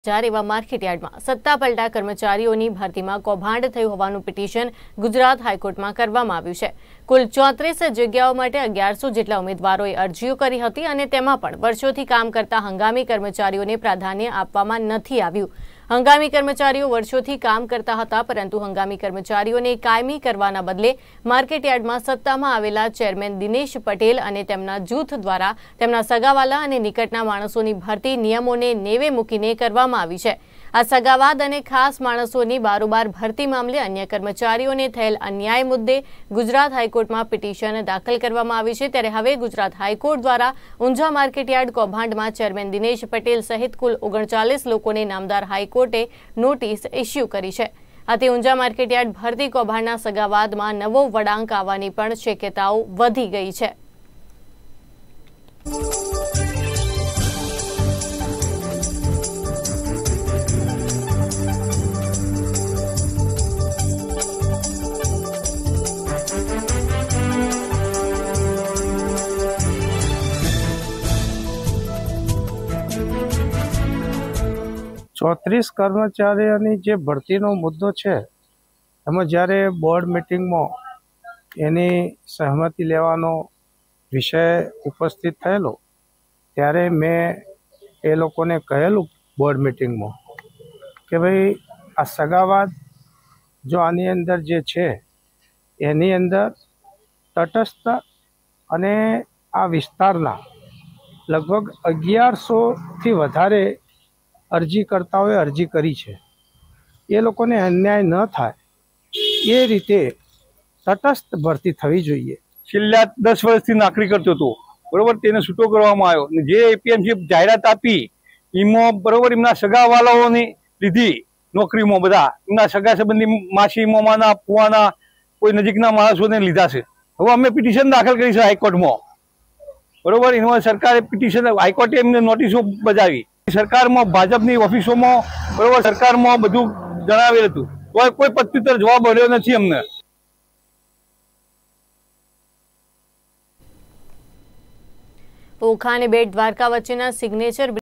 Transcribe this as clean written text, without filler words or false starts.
एवा मार्केटयार्डमां सत्ता पलटा कर्मचारीओनी भरतीमां कौभांड थयुं होवानुं पिटिशन गुजरात हाईकोर्टमां करवामां आव्युं छे। कुल 34 जग्याओ माटे 1100 जेटला उमेदवारोए अरजीओ करी हती अने तेमां पण वर्षोथी काम करता हंगामी कर्मचारीओने प्राधान्य आपवामां नथी आव्युं। हंगामी कर्मचारीओ वर्षोथी काम करता हता, परंतु हंगामी कर्मचारीओने कायमी करवाना बदले मार्केटयार्डमां सत्तामां आवेला चेरमेन दिनेश पटेल अने तेमना जूथ द्वारा तेमना सगावाला अने निकटना माणसोनी भरती नियमोने नेवे मूकीने करवामां आवी छे। आ सगावाद अने खास माणसोनी बारोबार भरती मामले अन्य कर्मचारीओने थयेल अन्याय मुद्दे गुजरात हाईकोर्टमां पिटिशन दाखल करवामां आवी छे। त्यारे हवे गुजरात हाईकोर्ट द्वारा ऊंझा मार्केटयार्ड कौभांडमां चेरमेन दिनेश पटेल सहित कुल 39 लोकोने नामदार हाईकोर्टे नोटिस इश्यू करी छे। आथी ऊंझा मार्केटयार्ड भरती कौभांडना सगावादमां नवो वळांक आववानी पण शक्यताओ वधी गई छे। चौत्रीस कर्मचारीओनी जे भरतीनो मुद्दो छे एमां ज्यारे बोर्ड मीटिंगमां एनी सहमति लेवानो विषय उपस्थित थयेलो त्यारे मैं ए लोकोने कहेलुं बोर्ड मीटिंगमां के भाई आ सगावाद जो आनी अंदर जे छे एनी अंदर तटस्थ अने आ विस्तारना लगभग 1100 थी वधारे अरजीकर्ताओए अरजी करी छे। ए लोकोने अन्याय न थाय ए रीते तटस्थ भरती थवी जोईए। छेल्ला 10 वर्षथी नौकरी करतो तो बरोबर तेने छूटो करवामां आव्यो ने जे एपीएमसी जाहेरात आपी एमां बरोबर एमना सगावालाओने लीधी नौकरीमां बधा एमना सगा संबंधी मासी मोमाना फुवाना कोई नजीकना माणसोने लीधा छे। हवे अमे पिटिशन दाखल करी छे हाईकोर्टमां बरोबर एमां सरकारे पिटिशन हाईकोर्टे एमने नोटिसो बजावी सरकारमां भाजपनी ऑफिसोमां बरोबर सरकारमां बधुं जणावेल हतुं तोय कोई प्रत्युत्तर जवाब મળ્યો નથી અમને। ઓખા અને બેટ દ્વારકા વચ્ચેના સિગ્નેચર